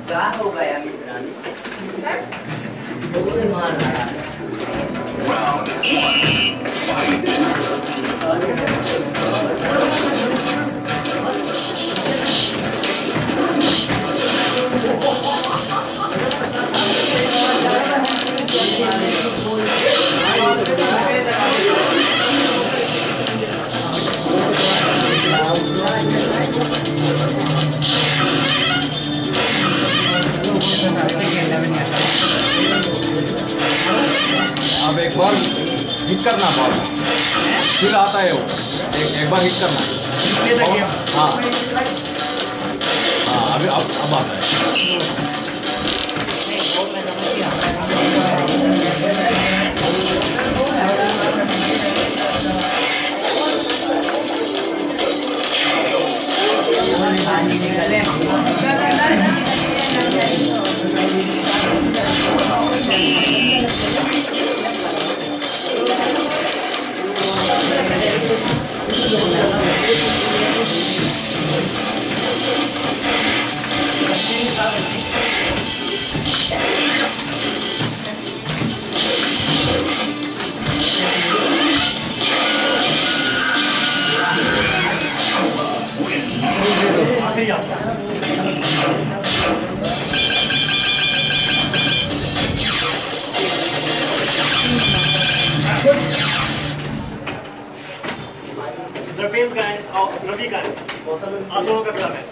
क्या हो गया मिश्रानी? बहुत मार रहा है। अब एक बार हिट करना बॉल, फिर आता है वो एक बार हिट करना। हाँ हाँ, अभी अब आता है। रफीक का है और रवि का है, आप दोनों का खिलाफ है।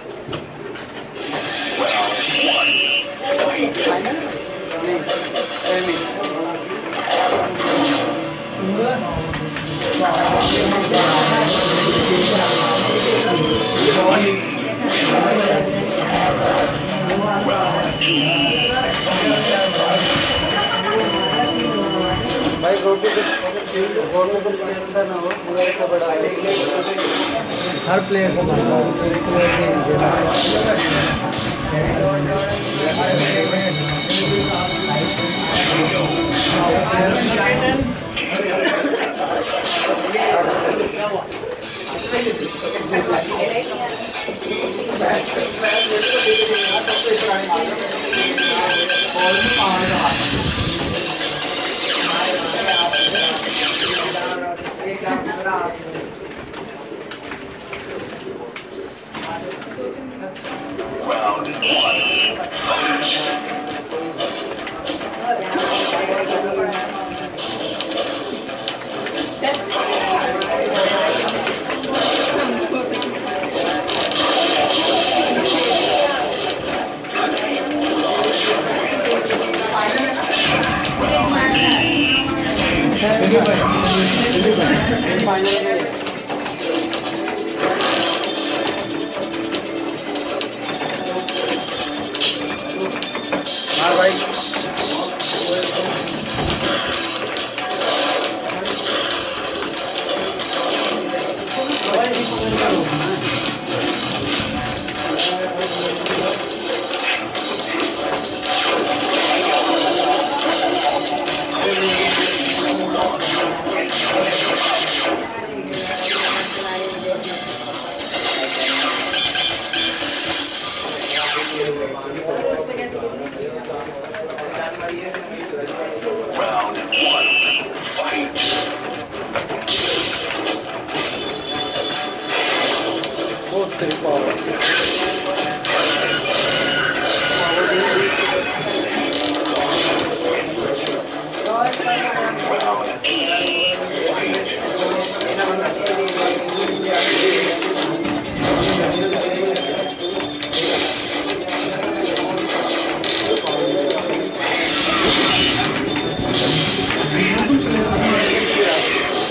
भाई ना हो पूरा ऐसा बड़ा हर प्लेयर को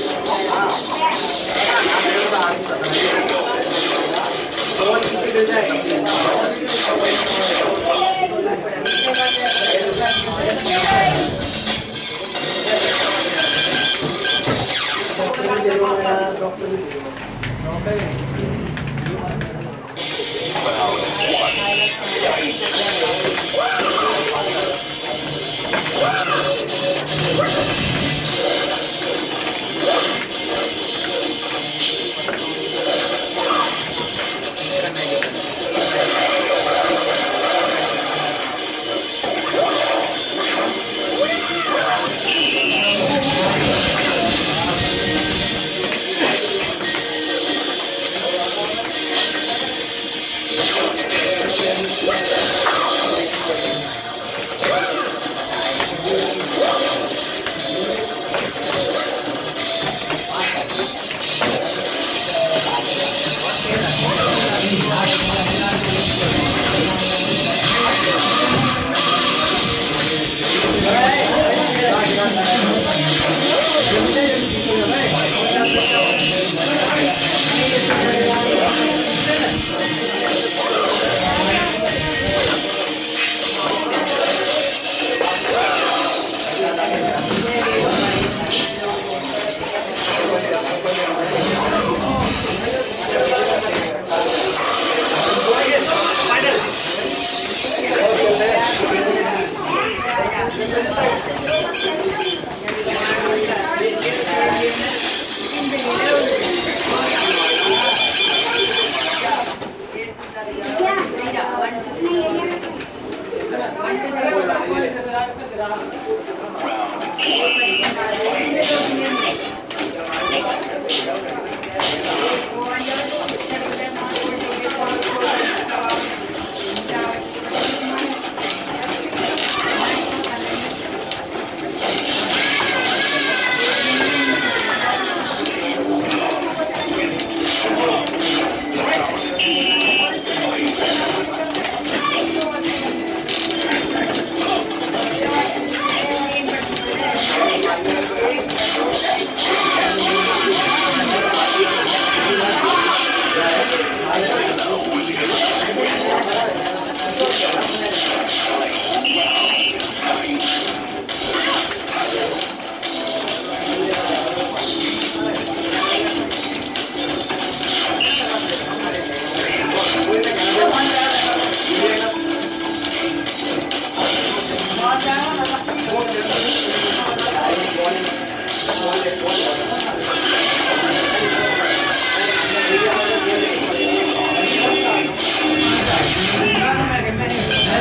मिल जाएगा।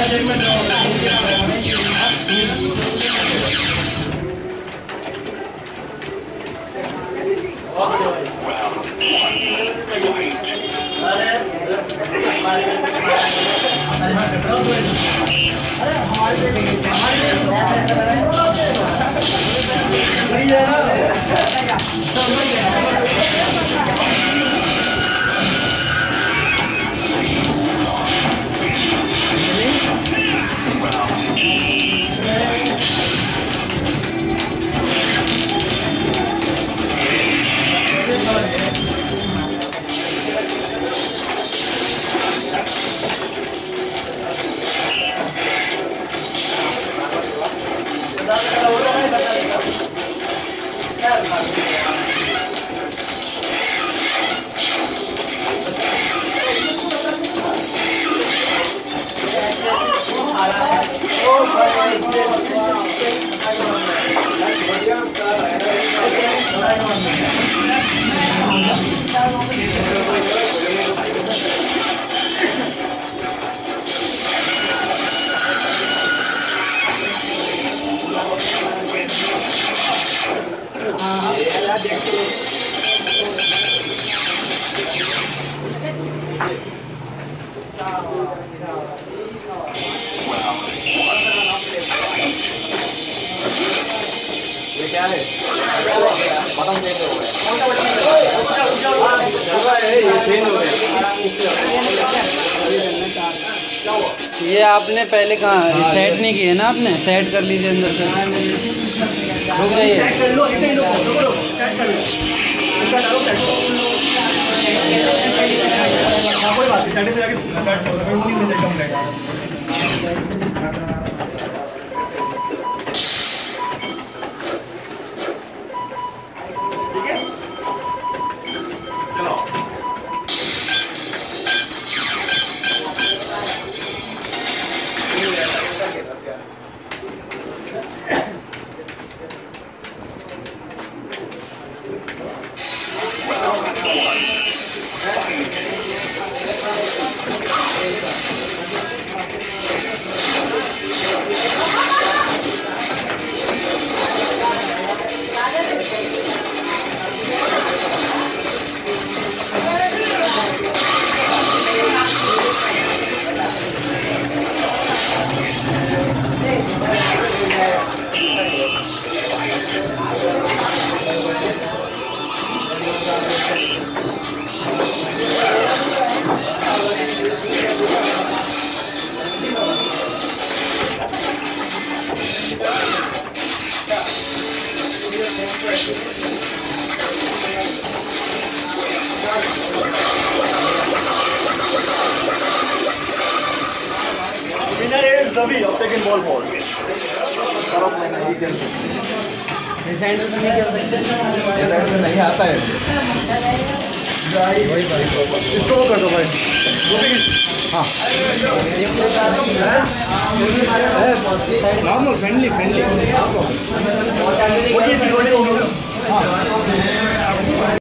ये क्या है? बटन चेंज हो गया। चल रहा है, ये चेंज हो गया। ये आपने पहले कहाँ सेट नहीं किए ना, आपने सेट कर लीजिए अंदर से। रुक जाइए, सेट कर लो, ऐसे ही रुको, सेट कर लो, ऐसा डालो, सेट करो। कोई बात नहीं, सेट पे जाके सेट करो, कोई नहीं मुझे कम लगेगा। ठीक है, चलो। Winner is Ravi of second ball ball. इस हैंडल से नहीं खेल सकते। ये साइड से नहीं आता है। इसको वो कर दो भाई। हाँ। Normal, friendly. हाँ।